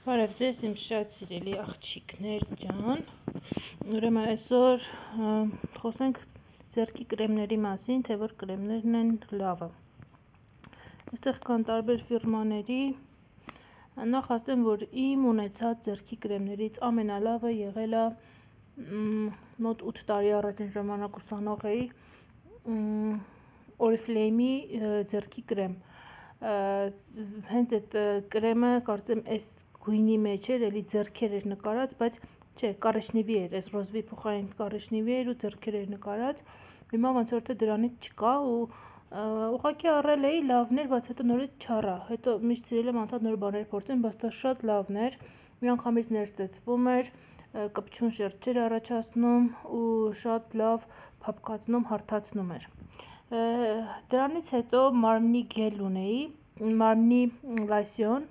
Բարև ձեզ, իմ շատ սիրելի աղջիկներ ջան, ուրեմն այսօր խոսենք ձեռքի կրեմների մասին, թե որ կրեմներն են լավը։ Այստեղ կան տարբեր ֆիրմաների, նախ ասեմ, որ իմ ունեցած ձեռքի կրեմներից ամենալավը եղել է մոտ 8 տարի առաջին ժամանակ ուսանող էի Oriflame-ի ձեռքի կրեմ, հենց այդ կրեմը կարծեմ այս գույնի մեջ էր, էլի ձեռքեր էր նկարած, բայց չէ, կարեշնիվի էր, այս ռոզվի փոխային կարեշնիվի էր ու ձեռքեր էր նկարած, հիմա ոնց որ թե դրանից չկա ու ուղղակի առել էի, լավն էր, բայց հետո նորից չառա, հետո միշտ սիրել եմ անդադ նոր բաներ փորձեմ, բայց դա շատ լավն էր, միանգամից ներծեծվում էր, կպչուն շերտ չէր առաջացնում ու շատ լավ փափկացնում, հարթացնում էր։ Դրանից հետո մարմնի գել ունեի, մարմնի լասյոն,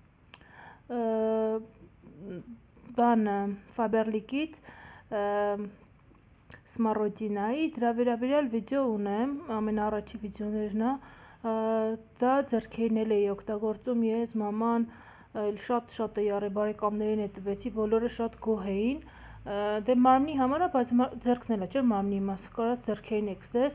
բանը Faberlic-ից Smarrodina-ի, դրա վերաբերյալ վիդեո ունեմ, ամենաառաջի վիդեոներն է, դա ձեռքերին էլ էի օգտագործում ես, մաման, շատ էի առել, բարեկամներին է տվեցի, բոլորը շատ գոհ էին, դե մարմնի համար է, բայց ձեռքն էլ է, չէ՞ մարմնի մասը, կարած ձեռքերին եկսես,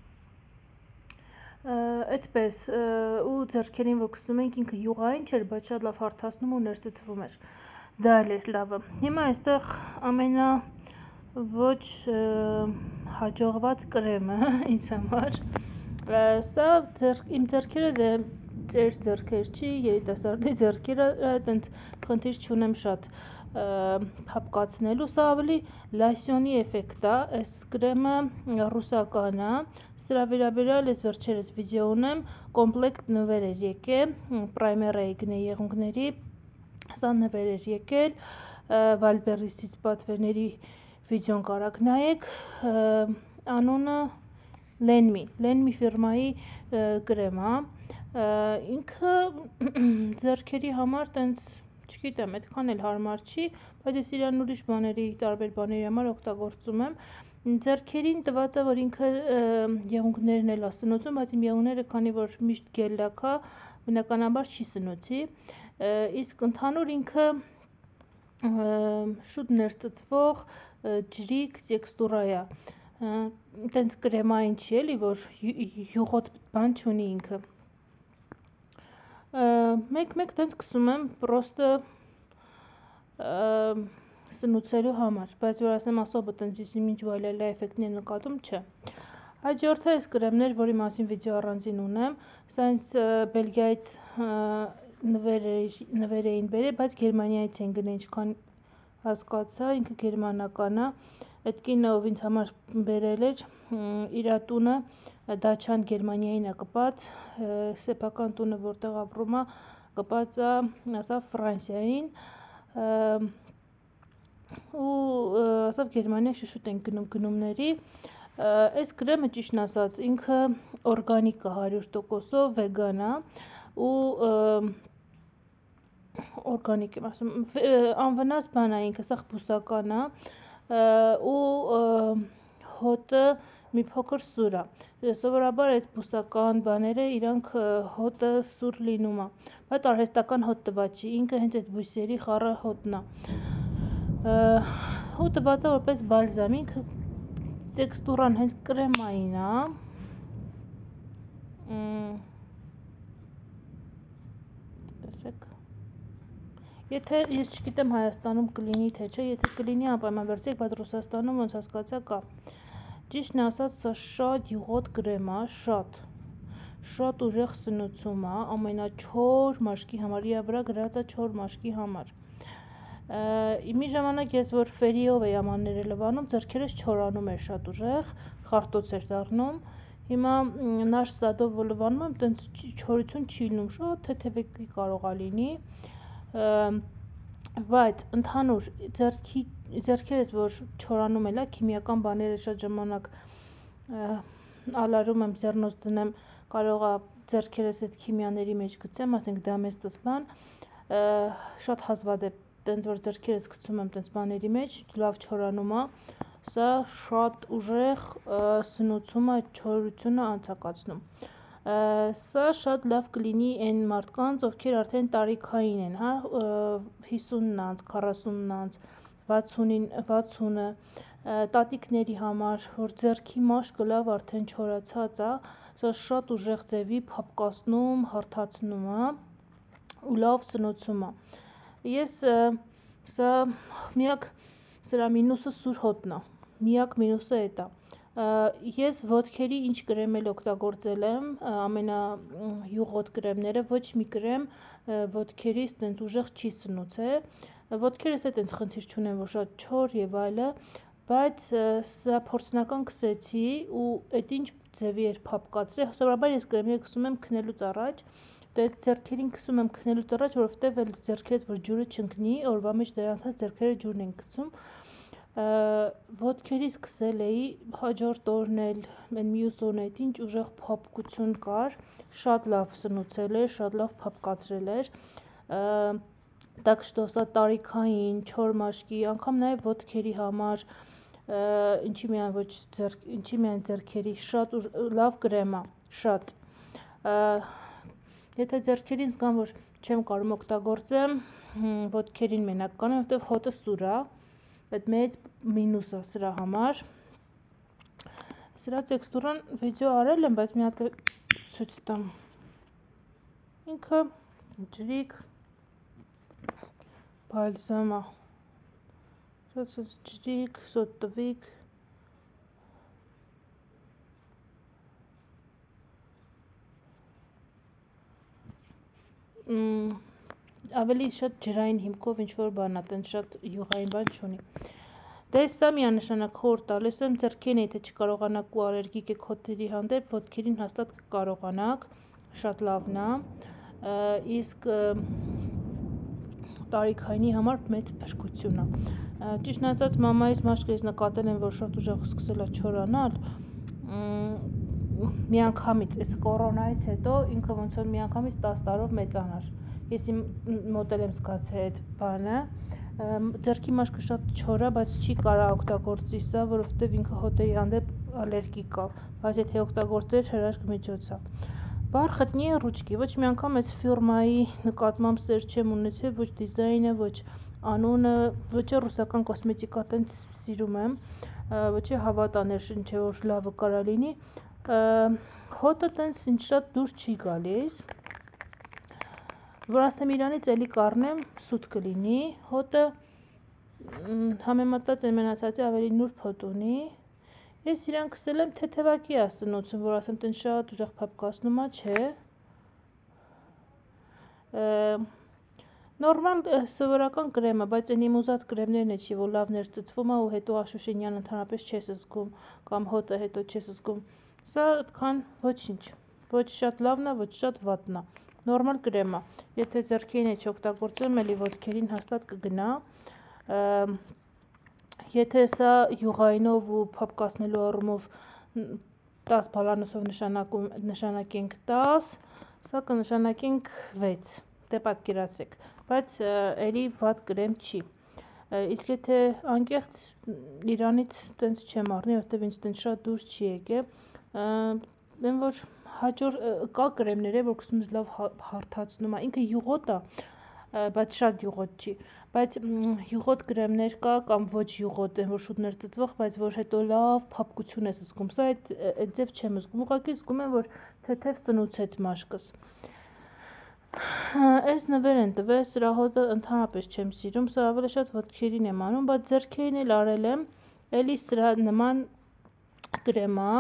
այդպես ու ձեռքերին որ քսում ենք ինքը յուղային չէր, բայց շատ լավ հարթացնում ու ներծծվում էր, դա էլ էր լավը։ Հիմա այստեղ ամենա ոչ հաջողված կրեմը ինձ համար, սա իմ ձեռքերը դե ծեր ձեռքեր չի, երիտասարդի ձեռքերը այտենց խնդիր չունեմ շատ փափկացնելու, սա ավելի լասյոնի էֆեկտ է, այս կրեմը ռուսական է, սրա վերաբերյալ ես վերջերս վիդեո ունեմ, կոմպլեկտ նվեր էր եկել, պրայմեր էի գնել եղունգների, սա նվեր էր եկել, Վալբերիսից պատվերների վիդեոն կարաք նայեք, անունը Lenmi ֆիրմայի կրեմ է, ինքը ձեռքերի համար տենց չգիտեմ, այդքան էլ հարմար չի, բայց ես իրան ուրիշ բաների, տարբեր բաների համար օգտագործում եմ, ձեռքերին տված է, որ ինքը եղունգներն էլ է սնուցում, բայց իմ եղունգները, քանի որ միշտ գելլակ է, բնականաբար չի սնուցի, իսկ ընդհանուր ինքը շուտ ներծծվող ջրիկ տեքստուրա է, տենց կրեմային չի էլի, որ յուղոտ բան չունի ինքը, մեկ տենց կսում եմ պրոստը սնուցելու համար, բայց որ ասեմ ասոբը տենց ինչ վայլելա էֆեկտն եմ նկատում, չէ։ Հաջորդը այս կրեմներ, որի մասին վիդեո առանձին ունեմ, սա ինձ Բելգիայից նվեր էին բերել, բայց Գերմանիայից են գնել, ինչքան հասկացա, ինքը գերմանական է, այդ կինը ով ինձ համար բերել էր, իր տունը Դաչան Գերմանիային է կպած, սեփական տունը որտեղ ապրում է, կպած է ասավ Ֆրանսիային, ու ասավ Գերմանիա շուտ ենք գնում գնումների, այս կրեմը ճիշտն ասած ինքը օրգանիկ է 100%-ով, վեգան է ու օրգանիկ եմ ասում, անվնաս բան է ինքը, սա բուսական է ու հոտը մի փոքր սուր է, սովորաբար այս բուսական բաները իրանք հոտը սուր լինում է, բայց արհեստական հոտ տված չի, ինքը հենց այդ բույսերի խառը հոտն է, ու տված է որպես բալզամ, ինքը տեքստուրան հենց կրեմային է, տեսեք, եթե ես չգիտեմ Հայաստանում կլինի թե չէ, եթե կլինի անպայման վերցրեք, բայց Ռուսաստանում ոնց հասկացա կա, ճիշտն ասած սա շատ յուղոտ կրեմ է, շատ ուժեղ սնուցում է, ամենաչոր մաշկի համար, իր վրա գրած է չոր մաշկի համար, մի ժամանակ ես որ ֆերիով էի ամանները լվանում, ձեռքերս չորանում էր շատ ուժեղ, խարտոց էր դառնում, հիմա նաշ սադով լվանում եմ, տենց չորություն չի լինում, շատ թեթևեկի կարող է լինի, բայց ընդհանուր ձեռքերս որ չորանում էլ է, քիմիական բաները շատ ժամանակ ալարում եմ ձեռնոց դնեմ, կարող է ձեռքերս այդ քիմիաների մեջ գցեմ, ասենք դամեստս բան, շատ հազվադեպ, տենց որ ձեռքերս գցում եմ տենց բաների մեջ, լավ չորանում է, սա շատ ուժեղ սնուցում է, այդ չորությունը անցակացնում, Սա շատ լավ կլինի այն մարդկանց, ովքեր արդեն տարիքային են, հա, 50-ն անց, 40-ն անց, 60-ը, տատիկների համար, որ ձեռքի մաշկը լավ արդեն չորացած է, սա շատ ուժեղ ձևի փափկացնում, հարթացնում է ու լավ սնուցում է։ Ես սա միակ սրա մինուսը սուր հոտն է, միակ մինուսը էդ է։ Ես ոտքերի ինչ կրեմ էլ օգտագործել եմ, ամենայուղոտ կրեմները, ոչ մի կրեմ ոտքերիս տենց ուժեղ չի սնուցել, ոտքերս էլ տենց խնդիր չունեմ, որ շատ չոր եւ այլը, բայց սա փորձնական քսեցի ու այդ ինչ ձևի էր փափկացրել, սովորաբար ես կրեմները քսում եմ քնելուց առաջ, դե ձեռքերին քսում եմ քնելուց առաջ, որովհետեւ էլ ձեռքերից որ ջուրը չընկնի, օրվա մեջ դրանցած ձեռքերը ջուրն են գցում, ոտքերից քսել էի, հաջորդ օրն էլ, այն մյուս օրն էլ ինչ ուժեղ փափկություն կար, շատ լավ սնուցել էր, շատ լավ փափկացրել էր, так что սա տարիքային, չոր մաշկի, անգամ նաև ոտքերի համար, ինչի միայն ձեռքերի, շատ լավ կրեմ է, շատ, եթե ձեռքերին զգամ, որ չեմ կարում օգտագործեմ, ոտքերին մենակ կանեմ, որովհետև հոտը սուր է, այդ մեծ մինուսը սրա համար, սրա տեքստուրան վիդեո արել եմ, բայց մի հատ ցույց տամ, ինքը ջրիկ, բալզամ է, ջրիկ, սոտ տվիկ, ավելի շատ ջրային հիմքով ինչ-որ բան է, տենց շատ յուղային բան չունի։ Դե սա միանշանակ խորհուրդ տալիս եմ, ձեռքերին եթե չկարողանաք ու ալերգիկ եք հոտերի հանդեպ, ոտքերին հաստատ կկարողանաք, շատ լավն է, իսկ տարիքայինի համար մեծ փրկություն է։ Ճիշտն ասած, մամայիս մաշկը ես նկատել եմ, որ շատ ուժեղ սկսել է չորանալ, միանգամից, այս կորոնայից հետո ինքը ոնց որ միանգամից 10 տարով մեծանար։ Ես իմ մոտ եմ զգացել այդ բանը, ձեռքի մաշկը շատ չոր է, բայց չի կարա օգտագործի սա, որովհետև ինքը հոտերի հանդեպ ալերգիկ է, բայց եթե օգտագործեր հրաշք միջոց է։ Բարխտնի ռուչկի, ոչ մի անգամ այս ֆիրմայի նկատմամբ սեր չեմ ունեցել, ոչ դիզայնը, ոչ անունը, ոչ ռուսական կոսմետիկա տենց սիրում եմ, ոչ հավատաներ ինչ է որ լավը կարա լինի, հոտը տենց ինչ շատ դուրս չի գալիս, որ ասեմ իրանից էլի կառնեմ, սուտ կլինի, հոտը համեմատած այն մնացածի ավելի նուրբ հոտ ունի, ես իրան քսել եմ թեթևակի է սնուցում, որ ասեմ տենց շատ ուժեղ փափկացնում է, չէ, նորմալ սովորական կրեմ է, բայց այն իմ ուզած կրեմներն է չի, որ լավ ներծծվում է ու հետո աշուշենյան ընդհանրապես չես զգում, կամ հոտը հետո չես զգում, սա այդքան ոչինչ, ոչ շատ լավն է, ոչ շատ վատն է, նորմալ կրեմ է, եթե ձեռքերին է չօգտագործեմ, էլի ոտքերին հաստատ կգնա, եթե սա յուղայինով ու փափկացնելու առումով 10 բալանոսով նշանակենք 10, սա կնշանակենք 6, դե պատկերացրեք, բայց էլի վատ կրեմ չի, իսկ եթե անկեղծ իրանից տենց չեմ առնի, որովհետև ինձ տենց շատ դուրս չի եկել, այն որ կա կրեմներ, որ քսում ես լավ հարթացնում է, ինքը յուղոտ է, բայց շատ յուղոտ չի, բայց յուղոտ կրեմներ կա կամ ոչ յուղոտ, այն որ շուտ ներծծվող, բայց որ հետո լավ փափկություն ես զգում, սա այդ ձև չեմ զգում, ուղղակի զգում եմ, որ թեթև սնուցեց մաշկս։ Այս նվեր են տվել, սրա հոտը ընդհանրապես չեմ սիրում, սա ավելի շատ ոտքերին եմ անում, բայց ձեռքերին էլ արել եմ, էլի սրա նման կրեմ է,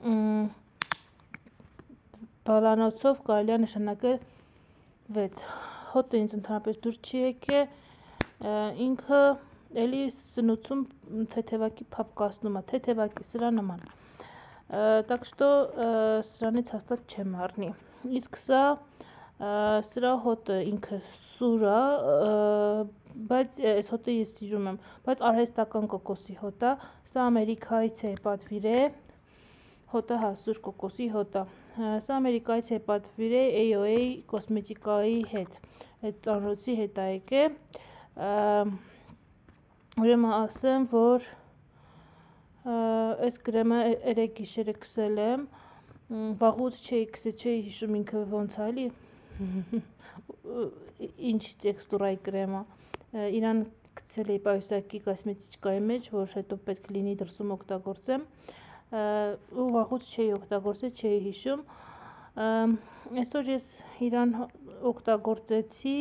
բալանոցով կարելի է նշանակել 6, հոտը ինձ ընդհանրապես դուրս չի եկել, ինքը էլի սնուցում թեթևակի փափկացնում է, թեթևակի սրա նման, так что սրանից հաստատ չեմ առնի, իսկ սրա հոտը ինքը սուր է, բայց այս հոտը ես սիրում եմ, բայց արհեստական կոկոսի հոտ է, սա Ամերիկայից է պատվիրել, հոտը հա սուր կոկոսի հոտ է, սա Ամերիկայից է պատվիրել AOA կոսմետիկայի հետ, այդ ծանրոցի հետ է եկել, ուրեմն ասեմ, որ այս կրեմը 3 գիշերը քսել եմ, վաղուց չէի հիշում ինքը ոնց է էլի ինչ տեքստուրայի կրեմ է, իրան գցել էի պայուսակի կոսմետիկայի մեջ, որ հետո պետք լինի դրսում օգտագործեմ, ու վաղուց չէի օգտագործել, չէի հիշում, այսօր ես իրան օգտագործեցի,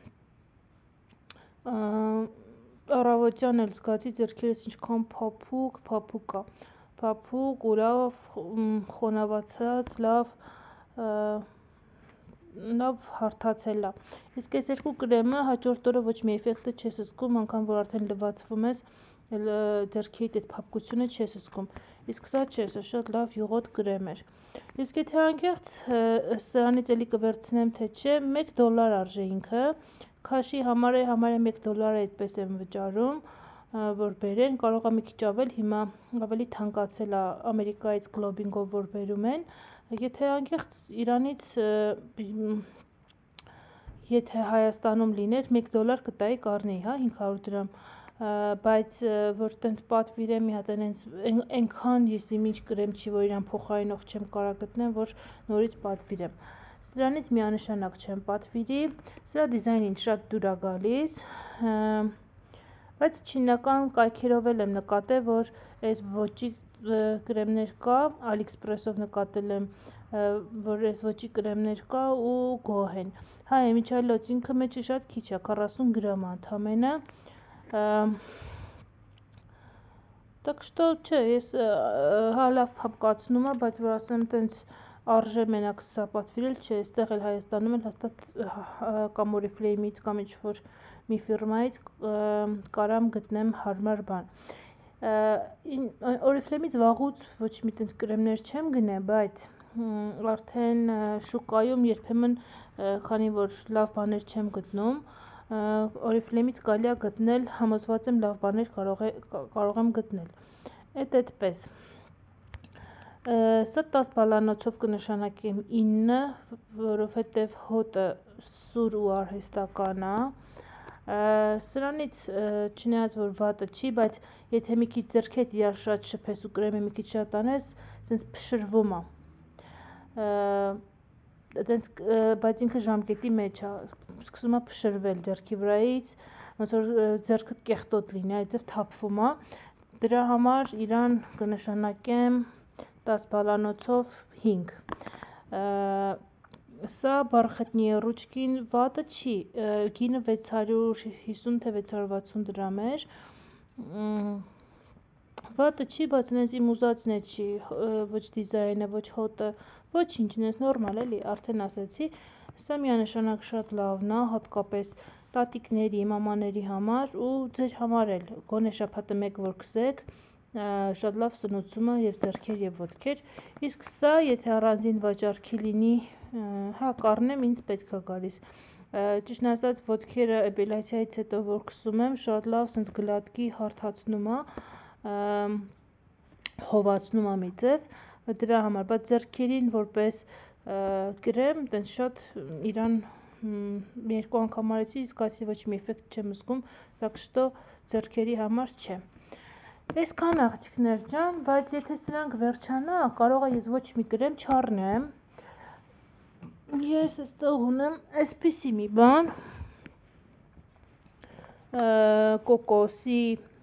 առավոտյան էլ զգացի ձեռքերս ինչքան փափուկ է, փափուկ ու լավ խոնավացած, լավ հարթացել է, իսկ այս երկու կրեմը հաջորդ օրը ոչ մի էֆեկտ չես զգում, անգամ որ արդեն լվացվում ես, ձեռքերիդ այդ փափկությունը չես զգում, իսկ սա չէ, սա շատ լավ յուղոտ կրեմ էր, իսկ եթե անկեղծ սրանից էլի կվերցնեմ թե չէ, $1 արժե ինքը, քաշի համար է $1 այդպես եմ վճարում, որ բերեն, կարող է մի քիչ ավել, հիմա ավելի թանկացել է Ամերիկայից գլոբինգով, որ բերում են, եթե անկեղծ Իրանից, եթե Հայաստանում լիներ, $1 կտայի կառնեի, 500 դրամ, բայց որ տենց պատվիրեմ մի հատ այնքան ես իմ ինչ կրեմ չի, որ իրան փոխարինող չեմ կարա գտնեմ, որ նորից պատվիրեմ, սրանից միանշանակ չեմ պատվիրի, սրա դիզայնը ինձ շատ դուր է գալիս, բայց չինական կայքերով էլ եմ նկատել, որ այս ոճի կրեմներ կա, AliExpress-ով նկատել եմ, որ այս ոճի կրեմներ կա ու գոհ են, իմիջիայլոց ինքը մեջը շատ քիչ է, 40 գրամ է ընդամենը, так что չէ, ես լավ փափկացնում է, բայց որ ասեմ տենց արժե մենակ սա պատվիրել, չէ, այստեղ էլ Հայաստանում էլ հաստատ կամ Oriflame-ից կամ ինչ-որ մի ֆիրմայից կարամ գտնեմ հարմար բան, Oriflame-ից վաղուց ոչ մի տենց կրեմներ չեմ գնել, բայց արդեն շուկայում երբեմն, քանի որ լավ բաներ չեմ գտնում, Oriflame-ից կարելի է գտնել, համոզված եմ լավ բաներ կարող եմ գտնել, այդպես, սա 10 բալանոցով կնշանակեմ 9, որովհետև հոտը սուր ու արհեստական է, սրանից չնայած որ վատը չի, բայց եթե մի քիչ ձեռքերդ իրար շատ շփես ու կրեմը մի քիչ շատ անես, սենց փշրվում է, բայց ինքը ժամկետի մեջ է, սկսում է փշրվել ձեռքի վրայից, ոնց որ ձեռքդ կեղտոտ լինի, այդպես թափվում է, դրա համար իրան կնշանակեմ 10 բալանոցով 5, սա բարխետնիե ռուչկին վատը չի, գինը 650 թե 660 դրամ էր, վատը չի, բայց իմ ուզածն է չի, ոչ դիզայնը, ոչ հոտը, ոչինչ, նորմալ էլի, արդեն ասեցի, սա միանշանակ շատ լավն է, հատկապես տատիկների, մամաների համար ու ձեր համար էլ, գոնե շաբաթը մեկ որ քսեք, շատ լավ սնուցում է և ձեռքեր և ոտքեր, իսկ սա եթե առանձին վաճառքի լինի, կառնեմ, ինձ պետք է գալիս, ճիշտն ասած ոտքերը էպիլյացիայից հետո որ քսում եմ, շատ լավ սենց գլատկի հարթացնում է, հովացնում է մի ձև, դրա համար, բայց ձեռքերին որպես կրեմ, տենց շատ իրան երկու անգամ արեցի, զգացի ոչ մի էֆեկտ չեմ զգում, так что ձեռքերի համար չէ, այսքան աղջիկներ ջան, բայց եթե սրանք վերջանա, կարող է ես ոչ մի կրեմ չառնեմ, ես այստեղ ունեմ այսպիսի մի բան, կոկոսի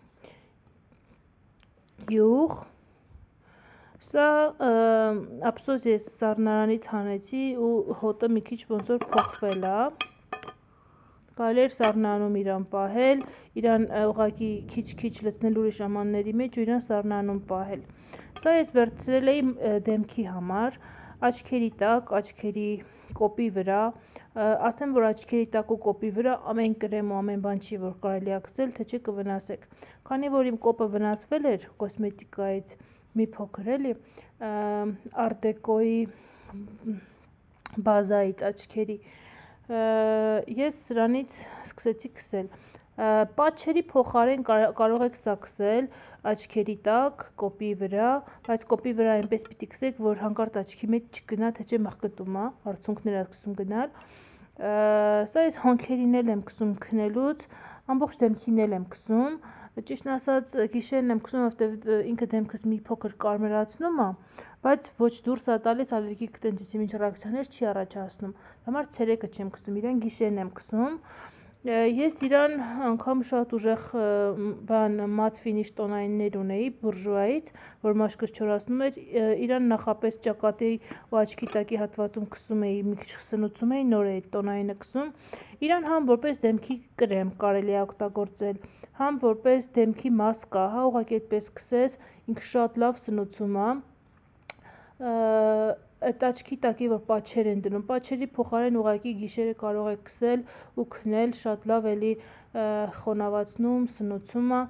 յուղ, սա ափսոս ես սառնարանից հանեցի ու հոտը մի քիչ ոնց որ փոխվել է, կարելի էր սառնարանում իրան պահել, իրան ուղղակի քիչ լցնել ուրիշ ամանների մեջ ու իրան սառնարանում պահել, սա ես վերցրել էի դեմքի համար, աչքերի տակ, աչքերի կոպի վրա, ասեմ որ աչքերի տակ ու կոպի վրա ամեն կրեմ ու ամեն բան չի որ կարելի է գցել, թե չէ կվնասեք, քանի որ իմ կոպը վնասվել էր կոսմետիկայից մի փոքր էլի, արդեկոյի բազայից աչքերի, ես սրանից սկսեցի քսել, պատչերի փոխարեն կարող եք սա քսել աչքերի տակ, կոպի վրա, բայց կոպի վրա այնպես պիտի քսեք, որ հանկարծ աչքի մեջ չգնա, թե չէ մխկտում է, արցունքներ է սկսում գնալ, սա ես հանքերին էլ եմ քսում քնելուց, ամբողջ դեմքին էլ եմ քսում, Ճիշտն ասած գիշերն եմ քսում, որովհետև ինքը դեմքս մի փոքր կարմրացնում է, բայց ոչ դուրս է տալիս ալերգիկ տենտիսի մինչ ռեակցիաներ չի առաջացնում։ Համար ցերեկը չեմ քսում, իրան գիշերն եմ քսում։ Ես իրան անգամ շատ ուժեղ մատ ֆինիշ տոնայիններ ունեի բուրժուայից, որ մաշկս չորացնում էր, իրան նախապես ճակատի ու աչքի տակի հատվածում քսում էի, մի քիչ սնուցում էի, նոր էի տոնայինը քսում։ Իրան համ որպես դեմքի կրեմ կարելի է օգտագործել, համ որպես դեմքի մասկա, հա, ուղղակի այդպես քսես, ինքը շատ լավ սնուցում է։ Այդ աչքի տակի որ պաչեր են դնում, պաչերի փոխարեն ուղղակի գիշերը կարող եք քսել ու քնել, շատ լավ էլի խոնավացնում, սնուցում է։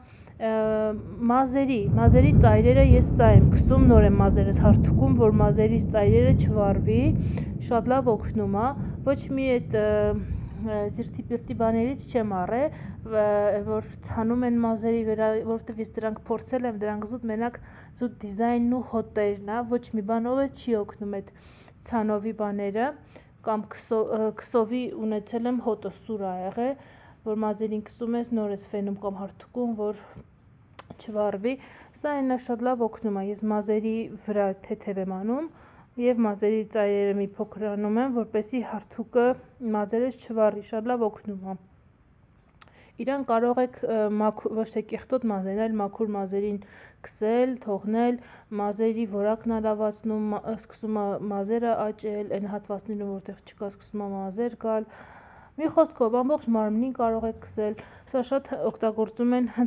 Մազերի ծայրերը ես սա եմ քսում, նոր եմ մազերս հարթուկում, որ մազերիս ծայրերը չվառվի, շատ լավ օգնում է, ոչ մի այդ զիրտի պիրտի բաներից չեմ առել, որ ցանում են մազերի վրա, որովհետև ես դրանք փորձել եմ, դրանք զուտ մենակ զուտ դիզայնն ու հոտերն է, ոչ մի բանով է չի օգնում այդ ցանովի բաները, կամ քսովի ունեցել եմ հոտը սուր ա եղել, որ մազերին քսում ես, նոր ես ֆենում կամ հարթուկում, որ չվառվի, սա այնա շատ լավ օգնում է, ես մազերի վրա թեթև եմ անում և մազերի ծայրերը մի փոքր անում եմ, որպեսզի հարթուկը մազերս չվառի, շատ լավ օգնում է։ Իրան կարող եք ոչ թե կեղտոտ մազերին, այլ մաքուր մազերին քսել, թողնել, մազերի որակն է լավացնում, սկսում է մազերը աճել, այն հատվածներում որտեղ չկա, սկսում է մազեր գալ։ Մի խոսքով ամբողջ մարմնին կարող եք քսել, սա շատ օգտագործում են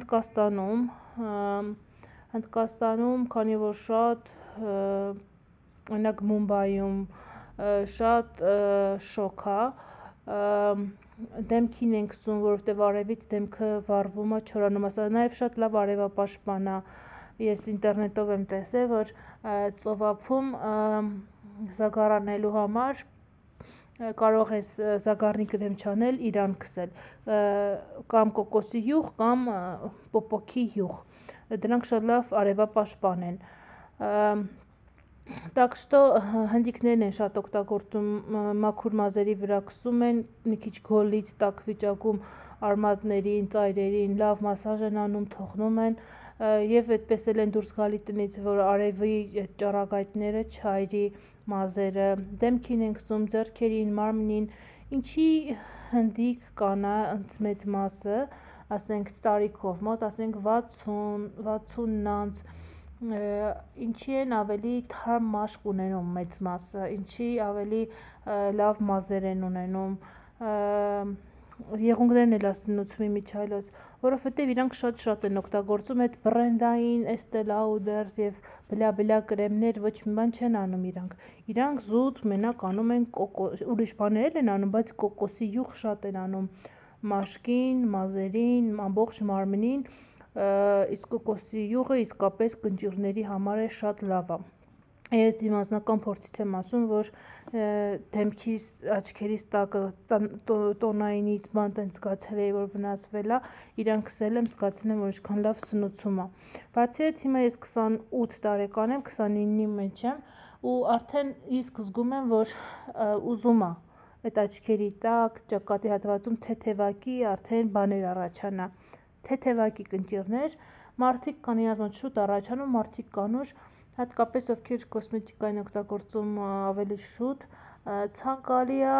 Հնդկաստանում, քանի որ շատ օրինակ Մումբայում շատ շոգ է, դեմքին են քսում, որովհետև արևից դեմքը վառվում է, չորանում է, սա նաև շատ լավ արևապաշտպան է, ես ինտերնետով եմ տեսել, որ ծովափում զագարանելու համար կարող ես զագարնի կրեմ չանել, իրան քսել, կամ կոկոսի յուղ, կամ պոպոքի յուղ, դրանք շատ լավ արևապաշտպան են։ Так что հնդիկներն են շատ օգտագործում, մաքուր մազերի վրա քսում են, մի քիչ գոլից տաք վիճակում արմատներին, ծայրերին լավ մասաժ են անում, թողնում են և այդպես էլ են դուրս գալի տնից, որ արևի այդ ճառագայթները չայրի մազերը, դեմքին են քսում, ձեռքերին, մարմնին, ինչի հնդիկ կանանց մեծ մասը, ասենք տարիքով, մոտ ասենք 60-60 անց, ինչի են ավելի թարմ մաշկ ունենում մեծ մասը, ինչի ավելի լավ մազեր են ունենում, եղունգներն էլ սնուցում իմիջիայլոց, որովհետև իրանք շատ են օգտագործում այդ բրենդային Estee Lauder և բլա կրեմներ, ոչ մի բան չեն անում իրանք զուտ մենակ անում են ուրիշ բաներ են անում, բայց կոկոսի յուղ շատ են անում մաշկին, մազերին, ամբողջ մարմնին, իսկ կոկոսի յուղը իսկապես կնճիռների համար է շատ լավ է։ Ես իմ անձնական փորձից եմ ասում, որ դեմքիս, աչքերիս տակը տոնայինից բան տենց զգացել էի, որ վնասվել է, իրան քսել եմ, զգացել եմ, որ ինչքան լավ սնուցում է։ Բացի այդ, հիմա ես 28 տարեկան եմ, 29-ի մեջ եմ, ու արդեն իսկ զգում եմ, որ ուզում է այդ աչքերի տակ, ճակատի հատվածում թեթևակի արդեն բաներ առաջանա, թեթևակի կնճիռներ, մարդիկ կան, իրենց մոտ շուտ առաջանում, մարդիկ կան ուշ, հատկապես ովքեր կոսմետիկա են օգտագործում ավելի շուտ, ցանկալի է,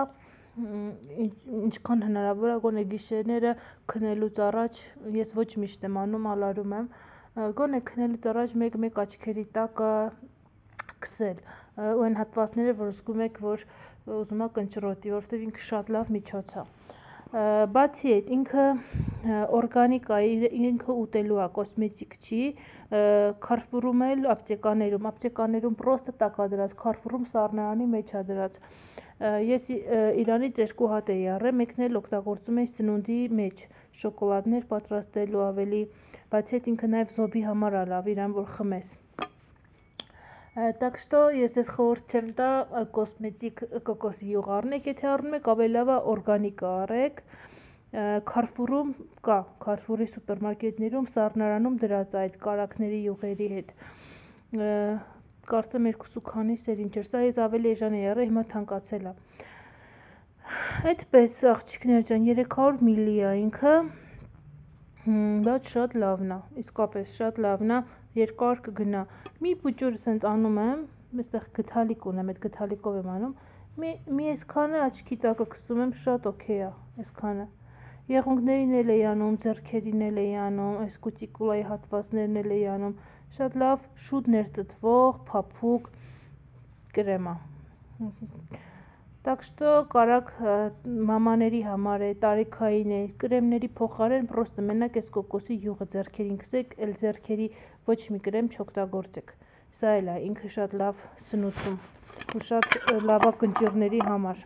ինչքան հնարավոր է, գոնե գիշերները քնելուց առաջ, ես ոչ միշտ եմ անում, ալարում եմ, գոնե քնելուց առաջ մեկ աչքերի տակը քսել, ու այն հատվածները, որ զգում եք, որ ուզում է կնճռոտի, որովհետև ինքը շատ լավ միջոց է։ Բացի այդ, ինքը օրգանիկ է, ինքը ուտելու է, կոսմետիկ չի, Carrefour-ում էլ ապտեկաներում պրոստը տակ է դրած, Carrefour-ում սառնարանի մեջ է դրած, ես իրանից 2 հատ էի առել, մեկն էլ օգտագործում էի սնունդի մեջ, շոկոլադներ պատրաստելու ավելի, բացի այդ ինքը նաև զոբի համար է լավ, իրան որ խմես։ Так что ես ձեզ խորհուրդ չեմ տա կոսմետիկ կոկոսի յուղ առնեք, եթե առնում եք ավելի լավ է օրգանիկը առեք, Carrefour-ում կա, Carrefour-ի սուպերմարկետներում սառնարանում դրած այդ կարագների յուղերի հետ, կարծեմ 2 քանիս էր ինչ էր, սա ես ավելի էժան էի առել, հիմա թանկացել է։ Այդպես աղջիկներ ջան, 300 միլի է ինքը, Բայց շատ լավն է, իսկապես շատ լավն է, երկար կգնա։ Մի փուճուր սենց անում եմ, այստեղ գդալիկ ունեմ, այդ գդալիկով եմ անում, մի այսքանը աչքի տակը քսում եմ, շատ օքեյ է, այսքանը։ Եղունգներին էլ էի անում, ձեռքերին էլ էի անում, այս կուտիկուլայի հատվածներն էլ էի անում, շատ լավ, շուտ ներծծվող, փափուկ կրեմ է։ Так что կարաք մամաների համար է, տարիքային է, կրեմների փոխարեն պրոստը մենակ այս կոկոսի յուղը ձեռքերին քսեք, էլ ձեռքերի ոչ մի կրեմ չօգտագործեք։ Սա էլ է ինքը շատ լավ սնուցում ու շատ լավ է կնճիռների համար։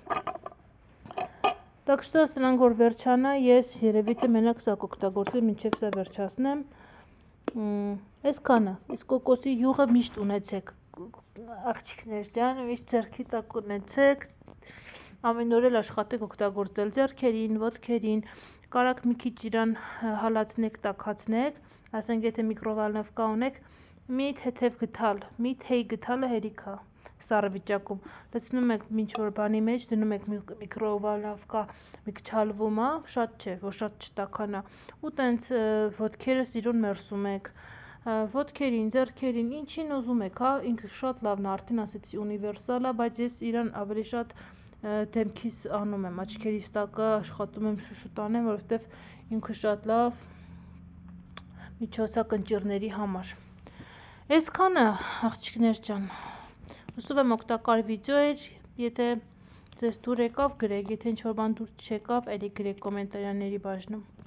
Так что սրանք որ վերջանա, ես երևի թե մենակ սա կօգտագործեմ, մինչև սա վերջացնեմ։ Այսքանը, իսկ կոկոսի յուղը միշտ ունեցեք, աղջիկներ ջան, միշտ ձեռքի տակ ունեցեք, ամեն օր էլ աշխատեք օգտագործել ձեռքերին, ոտքերին, կարաք մի քիչ իրան հալացնեք, տաքացնեք, ասենք եթե միկրովալնովկա ունեք, մի թեթև գդալ, մի թեյ գդալը հերիք է սառը վիճակում, լցնում եք ինչ-որ բանի մեջ, դնում եք միկրովալնովկա, մի քիչ հալվում է, շատ չէ, որ շատ չտաքանա, ու տենց ոտքերը սիրուն մերսում եք, ոտքերին, ձեռքերին, ինչին ուզում եք, ինքը շատ լավն է, արդեն ասեցի ունիվերսալ է, բայց ես իրան ավելի շատ դեմքիս անում եմ, աչքերիս տակը աշխատում եմ շուշուտ անեմ, որովհետև ինքը շատ լավ միջոց է կնճիռների համար։ Այսքանը աղջիկներ ջան, հուսով եմ օգտակար վիդեո էր, եթե ձեզ դուր եկավ գրեք, եթե ինչ-որ բան դուր չեկավ, էլի գրեք կոմենտարիաների բաժնում։